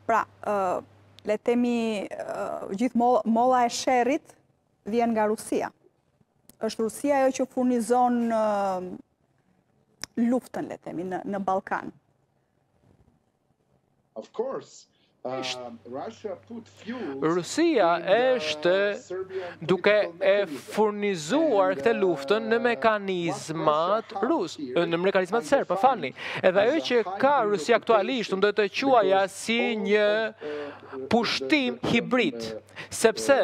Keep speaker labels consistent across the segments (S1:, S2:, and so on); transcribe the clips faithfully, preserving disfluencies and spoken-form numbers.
S1: Pra, le temi gjithë molla e sherrit vjen nga Rusia. Është Rusia ajo që furnizon luftën, le temi, në Ballkan.
S2: Of course.
S3: Rusia është duke e furnizuar këtë luftën në mekanizmat rus, në mekanizmat serb, pa falni. Edhe ajo që ka Rusia aktualisht, unë do të quaja si një pushtim hibrid, sepse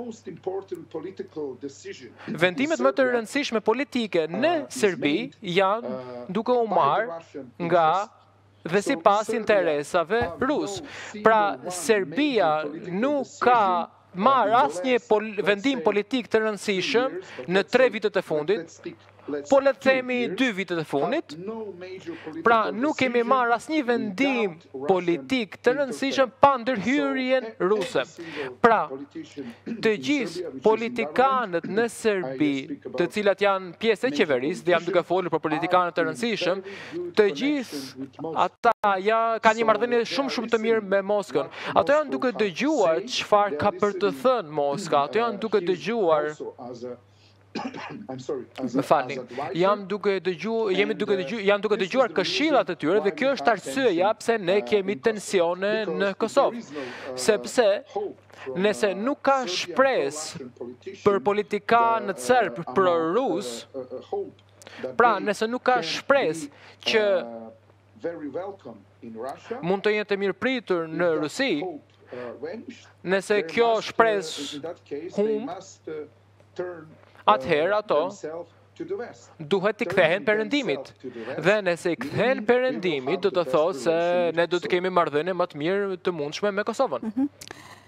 S3: vendimet më të rëndësishme politike në Serbi janë duke u marrë nga dhe si pas interesave rus. Pra, Serbia nuk ka marrë asnjë vendim politik të rëndësishëm në tre vitet e fundit, po le të themi dy vitet e fundit, pra nuk kemi marrë asnjë vendim politik të rëndësishëm pa ndërhyrjen ruse. Pra, të gjithë politikanët në Serbi, të cilat janë pjesë e qeverisë, dhe jam duke folur për politikanët të rëndësishëm, të gjithë ata ja, ka një marrëdhënie shumë shumë të mirë me Moskën. Ato janë duke dëgjuar çfarë ka për të thënë Moska, ato janë duke dëgjuar Më falni, jam duke dëgjuar, jemi duke dëgjuar, jam duke dëgjuar këshillat e tyre dhe kjo është arsyeja pse ne kemi tensione në Kosovë. Sepse nëse nuk ka shpresë për politikanët serb pro-rus, pra nëse nuk ka shpresë që mund të jenë të mirëpritur në Rusi, nëse kjo shpresë humb, atëherë ato duhet të kthehen perëndimit. Dhe nëse i kthehen perëndimit, do të thotë se ne do të kemi marrëdhënie më të mirë të mundshme me Kosovën.